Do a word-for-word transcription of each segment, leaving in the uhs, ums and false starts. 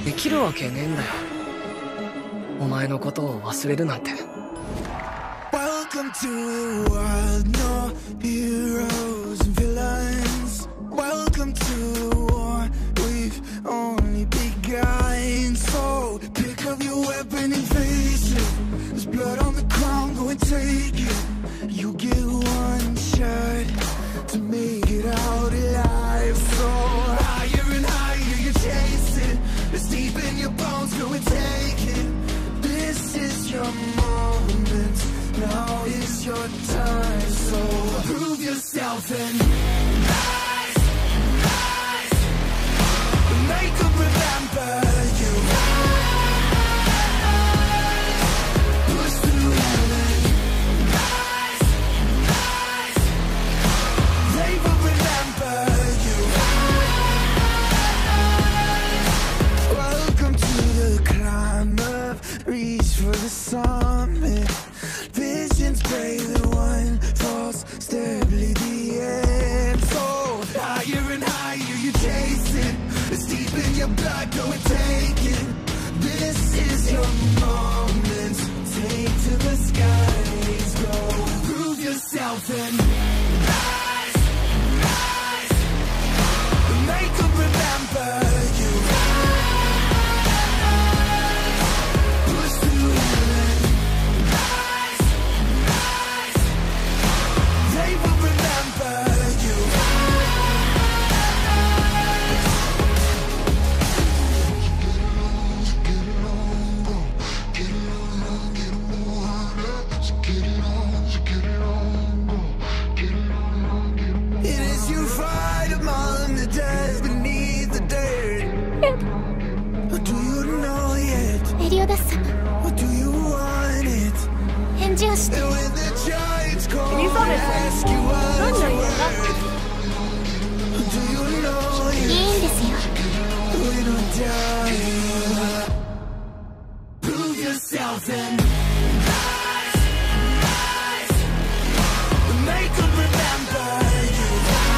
できるわけねえんだよ。お前のことを忘れるなんて。 Welcome to a world, no heroes and villains. Welcome to a war we've only begun. So pick up your weapon and face it. There's blood on the ground, go and take it. You get one shot to make it out alive. So higher and higher you chase it. It's deep in your bones, go and take it. This is your moment, now is your time. So prove yourself and rise, rise. Make them remember you. Push through heaven. Rise, rise. They will remember you. Welcome to the climb up, reach for the summit. Visions brave, the one false, steadily the end. So higher and higher you chase it. It's deep in your blood, go and take it. This is your moment. Take to the skies, go. Prove yourself and rise, rise. Make them remember you. Push through heaven. Rise, rise. They will remember you. It is you fight among the dead beneath the dirt. Or do you know yet? メリオダス様、 Or do you want it? 返事をして。 And when the giants call エリザベ and ス、 ask you 何 what が you 嫌だ？ want, do you know い yet? いんですよ。 We don't die. Prove yourself and rise, rise. Make them remember you.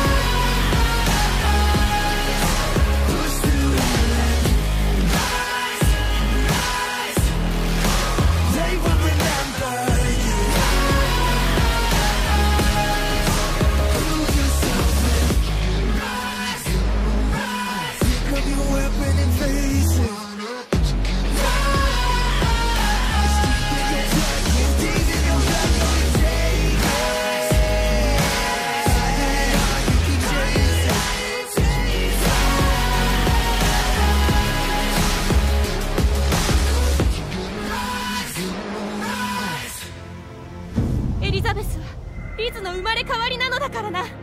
Push through heaven. Rise, rise. They will remember you. Prove yourself and rise, rise. Pick up your weapon and face it. エリザベスはリズの生まれ変わりなのだからな。